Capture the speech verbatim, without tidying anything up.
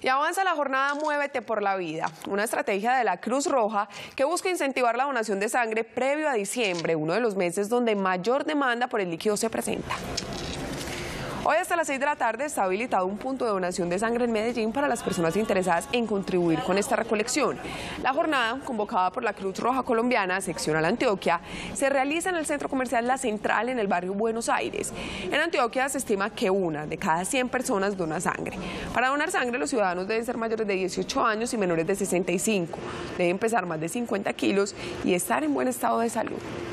Y avanza la jornada Muévete por la Vida, una estrategia de la Cruz Roja que busca incentivar la donación de sangre previo a diciembre, uno de los meses donde mayor demanda por el líquido se presenta. Hoy hasta las seis de la tarde está habilitado un punto de donación de sangre en Medellín para las personas interesadas en contribuir con esta recolección. La jornada, convocada por la Cruz Roja Colombiana, seccional Antioquia, se realiza en el centro comercial La Central en el barrio Buenos Aires. En Antioquia se estima que una de cada cien personas dona sangre. Para donar sangre, los ciudadanos deben ser mayores de dieciocho años y menores de sesenta y cinco. Deben pesar más de cincuenta kilos y estar en buen estado de salud.